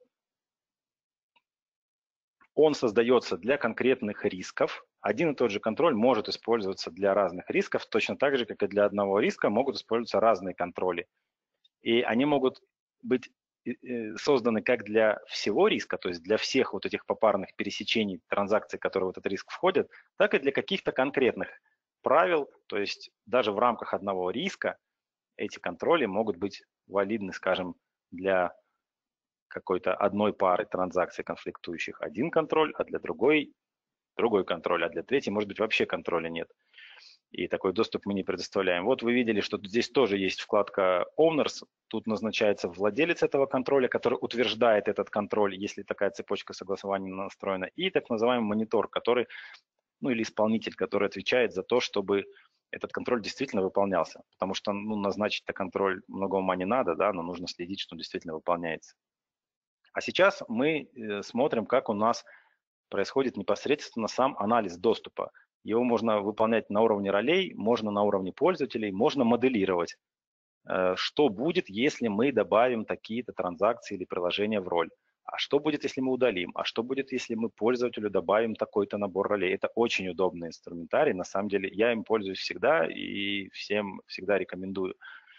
Он создается для конкретных рисков. Один и тот же контроль может использоваться для разных рисков, точно так же, как и для одного риска могут использоваться разные контроли. И они могут быть созданы как для всего риска, то есть для всех вот этих попарных пересечений транзакций, которые в этот риск входят, так и для каких-то конкретных правил, то есть даже в рамках одного риска эти контроли могут быть валидны, скажем, для какой-то одной пары транзакций конфликтующих один контроль, а для другой другой контроль, а для третьей, может быть, вообще контроля нет. И такой доступ мы не предоставляем. Вот вы видели, что здесь тоже есть вкладка Owners. Тут назначается владелец этого контроля, который утверждает этот контроль, если такая цепочка согласования настроена. И так называемый монитор, который, ну или исполнитель, который отвечает за то, чтобы этот контроль действительно выполнялся. Потому что ну, назначить-то контроль много ума не надо, да, но нужно следить, что он действительно выполняется. А сейчас мы смотрим, как у нас происходит непосредственно сам анализ доступа. Его можно выполнять на уровне ролей, можно на уровне пользователей, можно моделировать, что будет, если мы добавим такие-то транзакции или приложения в роль. А что будет, если мы удалим? А что будет, если мы пользователю добавим такой-то набор ролей? Это очень удобный инструментарий. На самом деле я им пользуюсь всегда и всем всегда рекомендую.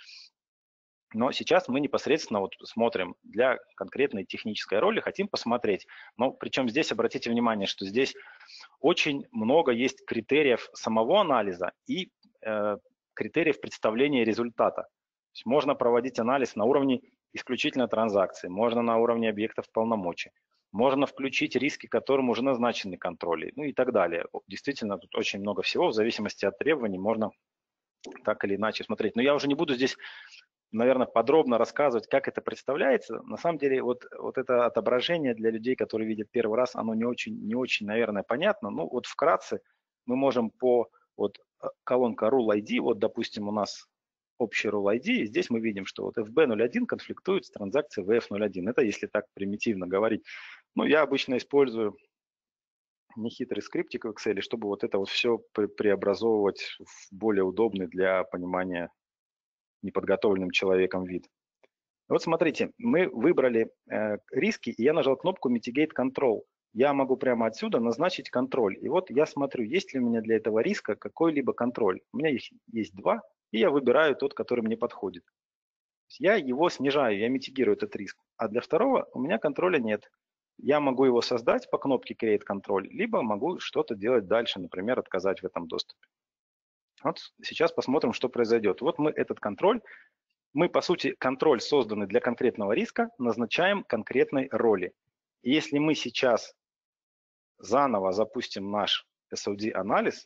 Но сейчас мы непосредственно вот смотрим для конкретной технической роли, хотим посмотреть. Но причем здесь обратите внимание, что здесь очень много есть критериев самого анализа и э, критериев представления результата. То есть можно проводить анализ на уровне исключительно транзакций, можно на уровне объектов полномочий, можно включить риски, которым уже назначены контроли, ну и так далее. Действительно, тут очень много всего, в зависимости от требований можно так или иначе смотреть. Но я уже не буду здесь, наверное, подробно рассказывать, как это представляется. На самом деле, вот, вот это отображение для людей, которые видят первый раз, оно не очень, не очень, наверное, понятно. Ну, вот вкратце мы можем по вот колонка rule ай ди, вот, допустим, у нас общий rule ай ди, и здесь мы видим, что вот эф би ноль один конфликтует с транзакцией ви эф ноль один. Это если так примитивно говорить. Ну, я обычно использую нехитрый скриптик в Excel, чтобы вот это вот все преобразовывать в более удобный для понимания неподготовленным человеком вид. Вот смотрите, мы выбрали э, риски, и я нажал кнопку Mitigate Control. Я могу прямо отсюда назначить контроль. И вот я смотрю, есть ли у меня для этого риска какой-либо контроль. У меня их есть два, и я выбираю тот, который мне подходит. Я его снижаю, я митигирую этот риск. А для второго у меня контроля нет. Я могу его создать по кнопке Create Control, либо могу что-то делать дальше, например, отказать в этом доступе. Вот сейчас посмотрим, что произойдет. Вот мы этот контроль, мы, по сути, контроль, созданный для конкретного риска, назначаем конкретной роли. И если мы сейчас заново запустим наш эс о ди-анализ,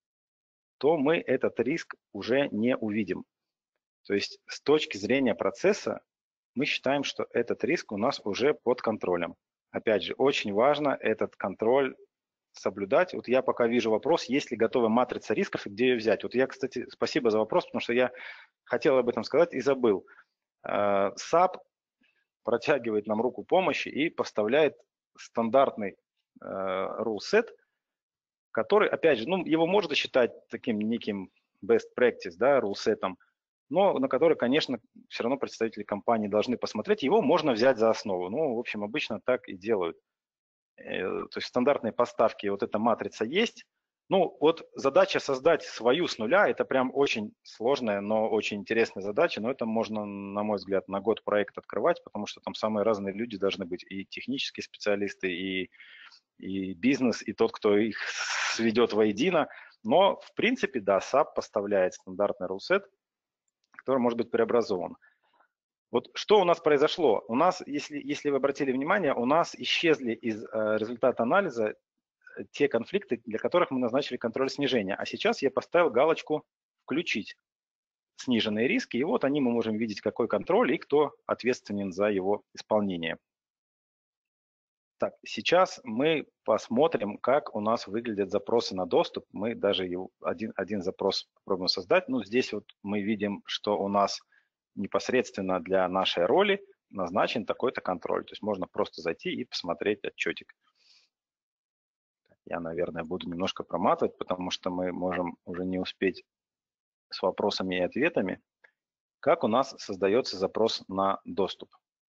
то мы этот риск уже не увидим. То есть с точки зрения процесса мы считаем, что этот риск у нас уже под контролем. Опять же, очень важно этот контроль соблюдать. Вот я пока вижу вопрос, есть ли готовая матрица рисков и где ее взять. Вот я, кстати, спасибо за вопрос, потому что я хотел об этом сказать и забыл. сап протягивает нам руку помощи и поставляет стандартный rule set, который, опять же, ну, его можно считать таким неким best practice, да, rule set'ом, но на который, конечно, все равно представители компании должны посмотреть. Его можно взять за основу. Ну, в общем, обычно так и делают. То есть стандартные поставки, вот эта матрица есть. Ну, вот задача создать свою с нуля, это прям очень сложная, но очень интересная задача. Но это можно, на мой взгляд, на год проект открывать, потому что там самые разные люди должны быть. И технические специалисты, и, и бизнес, и тот, кто их сведет воедино. Но, в принципе, да, сап поставляет стандартный рулсет, который может быть преобразован. Вот что у нас произошло? У нас, если, если вы обратили внимание, у нас исчезли из э, результата анализа те конфликты, для которых мы назначили контроль снижения. А сейчас я поставил галочку «Включить сниженные риски», и вот они мы можем видеть, какой контроль и кто ответственен за его исполнение. Так, сейчас мы посмотрим, как у нас выглядят запросы на доступ. Мы даже его, один, один запрос попробуем создать. Ну, здесь вот мы видим, что у нас непосредственно для нашей роли назначен такой-то контроль. То есть можно просто зайти и посмотреть отчетик. Я, наверное, буду немножко проматывать, потому что мы можем уже не успеть с вопросами и ответами. Как у нас создается запрос на доступ?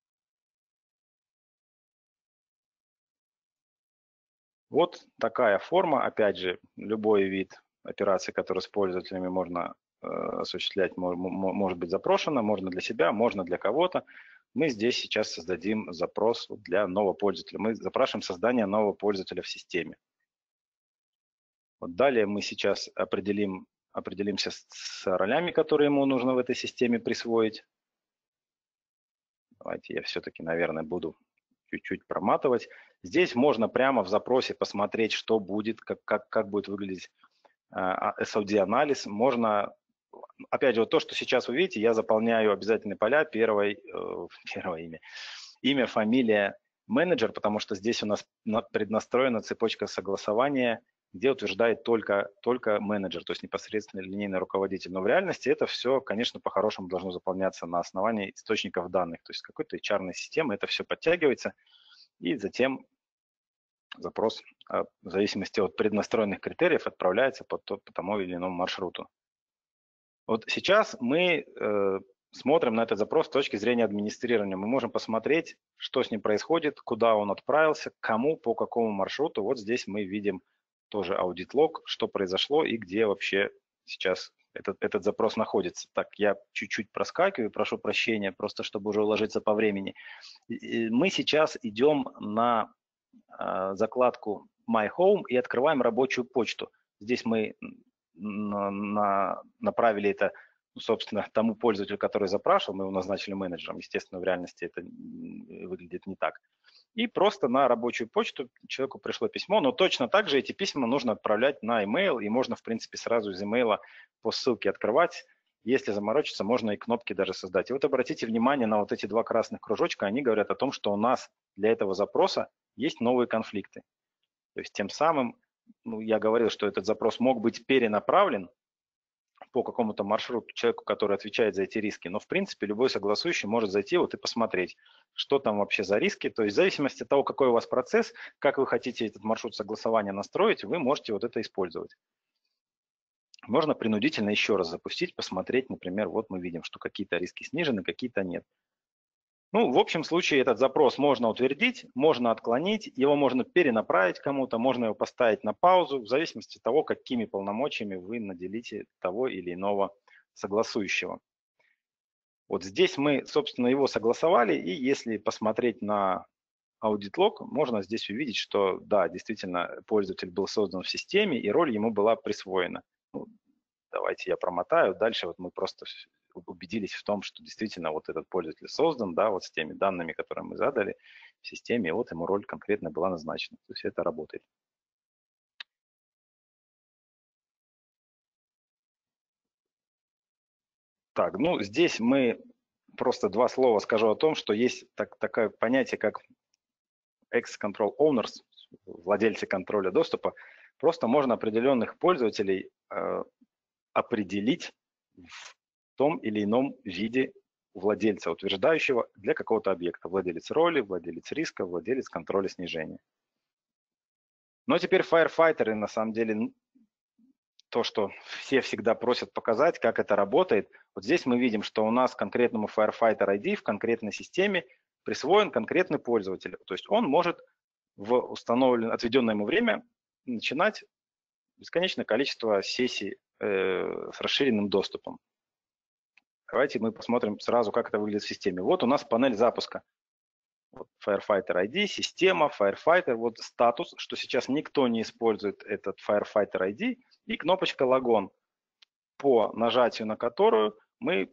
Вот такая форма. Опять же, любой вид операций, которые с пользователями можно э, осуществлять, может, может быть запрошено, можно для себя, можно для кого-то. Мы здесь сейчас создадим запрос для нового пользователя. Мы запрашиваем создание нового пользователя в системе. Вот далее мы сейчас определим, определимся с ролями, которые ему нужно в этой системе присвоить. Давайте я все-таки, наверное, буду чуть-чуть проматывать. Здесь можно прямо в запросе посмотреть, что будет, как, как, как будет выглядеть эс о ди-анализ. Можно, опять же, вот то, что сейчас вы видите, я заполняю обязательные поля, первое, э, первое имя, имя, фамилия, менеджер, потому что здесь у нас преднастроена цепочка согласования, где утверждает только, только менеджер, то есть непосредственно линейный руководитель. Но в реальности это все, конечно, по-хорошему должно заполняться на основании источников данных, то есть какой-то эйч ар-ной системы, это все подтягивается, и затем запрос в зависимости от преднастроенных критериев отправляется по, по тому или иному маршруту. Вот сейчас мы э, смотрим на этот запрос с точки зрения администрирования. Мы можем посмотреть, что с ним происходит, куда он отправился, кому, по какому маршруту. Вот здесь мы видим тоже аудит-лог, что произошло и где вообще сейчас этот, этот запрос находится. Так, я чуть-чуть проскакиваю, прошу прощения, просто чтобы уже уложиться по времени. Мы сейчас идем на э, закладку My Home и открываем рабочую почту. Здесь мы на, на, направили это, собственно, тому пользователю, который запрашивал, мы его назначили менеджером. Естественно, в реальности это выглядит не так. И просто на рабочую почту человеку пришло письмо, но точно так же эти письма нужно отправлять на email, и можно, в принципе, сразу из email по ссылке открывать. Если заморочиться, можно и кнопки даже создать. И вот обратите внимание на вот эти два красных кружочка, они говорят о том, что у нас для этого запроса есть новые конфликты. То есть тем самым, ну, я говорил, что этот запрос мог быть перенаправлен, по какому-то маршруту человеку, который отвечает за эти риски, но в принципе любой согласующий может зайти вот и посмотреть, что там вообще за риски. То есть в зависимости от того, какой у вас процесс, как вы хотите этот маршрут согласования настроить, вы можете вот это использовать. Можно принудительно еще раз запустить, посмотреть, например, вот мы видим, что какие-то риски снижены, какие-то нет. Ну, в общем случае этот запрос можно утвердить, можно отклонить, его можно перенаправить кому-то, можно его поставить на паузу, в зависимости от того, какими полномочиями вы наделите того или иного согласующего. Вот здесь мы, собственно, его согласовали, и если посмотреть на аудит-лог, можно здесь увидеть, что да, действительно, пользователь был создан в системе, и роль ему была присвоена. Ну, давайте я промотаю. Дальше вот мы просто убедились в том, что действительно вот этот пользователь создан, да, вот с теми данными, которые мы задали в системе, и вот ему роль конкретно была назначена. То есть это работает. Так, ну здесь мы просто два слова скажу о том, что есть так, такое понятие, как Access Control Owners, владельцы контроля доступа. Просто можно определенных пользователей э, определить в том или ином виде владельца, утверждающего для какого-то объекта. Владелец роли, владелец риска, владелец контроля снижения. Но теперь фаерфайтеры, на самом деле, то, что все всегда просят показать, как это работает. Вот здесь мы видим, что у нас конкретному Firefighter ай ди в конкретной системе присвоен конкретный пользователь. То есть он может в установленное, отведенное ему время начинать бесконечное количество сессий э, с расширенным доступом. Давайте мы посмотрим сразу, как это выглядит в системе. Вот у нас панель запуска. Вот Firefighter ай ди, система, Firefighter, вот статус, что сейчас никто не использует этот Firefighter ай ди, и кнопочка Login, по нажатию на которую мы,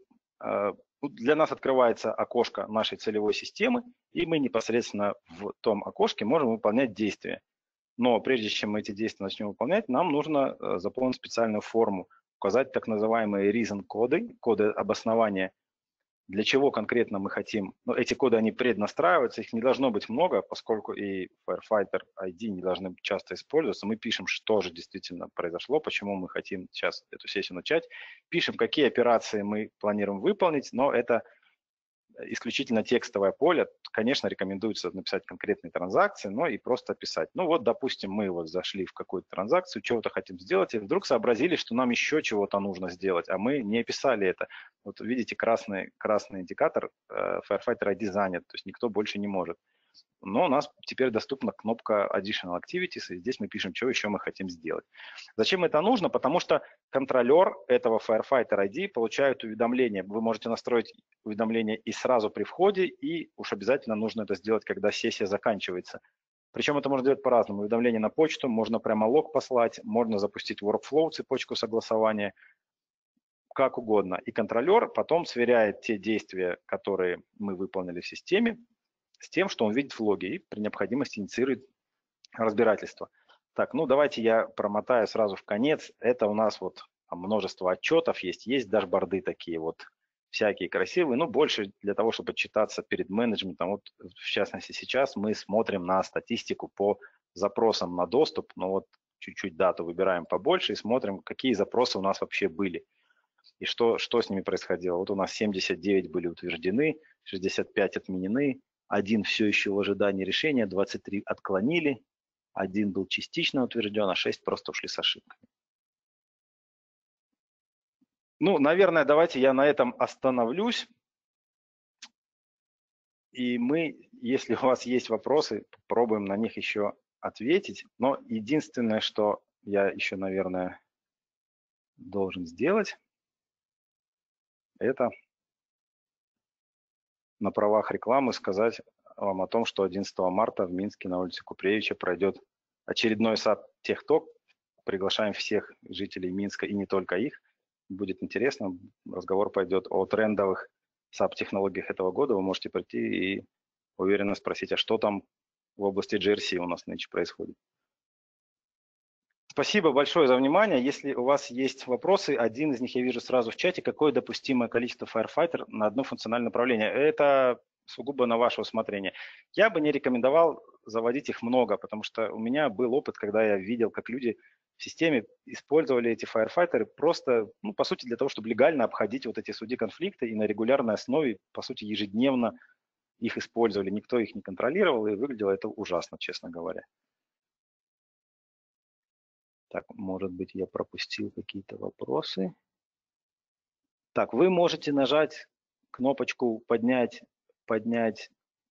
для нас открывается окошко нашей целевой системы, и мы непосредственно в том окошке можем выполнять действия. Но прежде чем мы эти действия начнем выполнять, нам нужно заполнить специальную форму, указать так называемые reason коды, коды обоснования, для чего конкретно мы хотим. Но эти коды, они преднастраиваются, их не должно быть много, поскольку и Firefighter ай ди не должны часто использоваться. Мы пишем, что же действительно произошло, почему мы хотим сейчас эту сессию начать. Пишем, какие операции мы планируем выполнить, но это исключительно текстовое поле. Конечно, рекомендуется написать конкретные транзакции, но и просто описать. Ну вот, допустим, мы вот зашли в какую-то транзакцию, чего-то хотим сделать, и вдруг сообразили, что нам еще чего-то нужно сделать, а мы не описали это. Вот видите, красный, красный индикатор э, Firefighter ай ди занят, то есть никто больше не может. Но у нас теперь доступна кнопка Additional Activities, и здесь мы пишем, что еще мы хотим сделать. Зачем это нужно? Потому что контролер этого Firefighter ай ди получает уведомления. Вы можете настроить уведомления и сразу при входе, и уж обязательно нужно это сделать, когда сессия заканчивается. Причем это можно делать по-разному. Уведомление на почту, можно прямо лог послать, можно запустить workflow, цепочку согласования, как угодно. И контролер потом сверяет те действия, которые мы выполнили в системе, с тем, что он видит в логе, и при необходимости инициирует разбирательство. Так, ну давайте я промотаю сразу в конец. Это у нас вот множество отчетов есть, есть дашборды такие вот всякие красивые, но больше для того, чтобы отчитаться перед менеджментом. Вот в частности сейчас мы смотрим на статистику по запросам на доступ, но вот чуть-чуть дату выбираем побольше и смотрим, какие запросы у нас вообще были и что, что с ними происходило. Вот у нас семьдесят девять были утверждены, шестьдесят пять отменены, один все еще в ожидании решения, двадцать три отклонили, один был частично утвержден, а шесть просто ушли с ошибками. Ну, наверное, давайте я на этом остановлюсь. И мы, если у вас есть вопросы, попробуем на них еще ответить. Но единственное, что я еще, наверное, должен сделать, это на правах рекламы сказать вам о том, что одиннадцатого марта в Минске на улице Купревича пройдет очередной саб техток. Приглашаем всех жителей Минска и не только их. Будет интересно. Разговор пойдет о трендовых саб-технологиях этого года. Вы можете прийти и уверенно спросить, а что там в области джи ар си у нас нынче происходит. Спасибо большое за внимание. Если у вас есть вопросы, один из них я вижу сразу в чате. Какое допустимое количество Firefighter на одно функциональное направление? Это сугубо на ваше усмотрение. Я бы не рекомендовал заводить их много, потому что у меня был опыт, когда я видел, как люди в системе использовали эти файрфайтеры просто, ну, по сути, для того, чтобы легально обходить вот эти суды конфликта и на регулярной основе, по сути, ежедневно их использовали. Никто их не контролировал, и выглядело это ужасно, честно говоря. Так, может быть, я пропустил какие-то вопросы. Так, вы можете нажать кнопочку «Поднять», поднять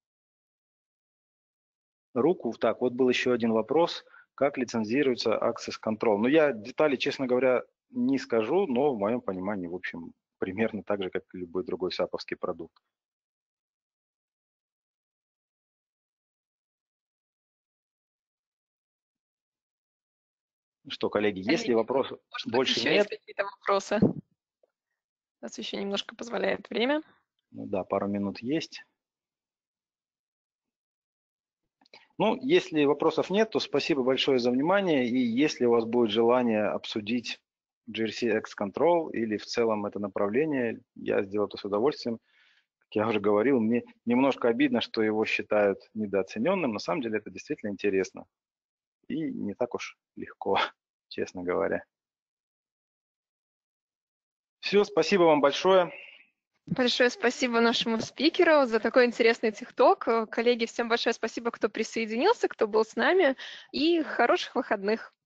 руку. Так, вот был еще один вопрос. Как лицензируется Access Control? Ну, я детали, честно говоря, не скажу, но в моем понимании, в общем, примерно так же, как и любой другой саповский продукт. Что, коллеги, Коллеги, если вопросов может быть, больше еще нет? есть какие-то вопросы? У нас еще немножко позволяет время. Ну да, пару минут есть. Ну, если вопросов нет, то спасибо большое за внимание. И если у вас будет желание обсудить джи ар си X-Control или в целом это направление, я сделаю это с удовольствием. Как я уже говорил, мне немножко обидно, что его считают недооцененным. На самом деле это действительно интересно. И не так уж легко, честно говоря. Все, спасибо вам большое. Большое спасибо нашему спикеру за такой интересный тик-ток. Коллеги, всем большое спасибо, кто присоединился, кто был с нами. И хороших выходных.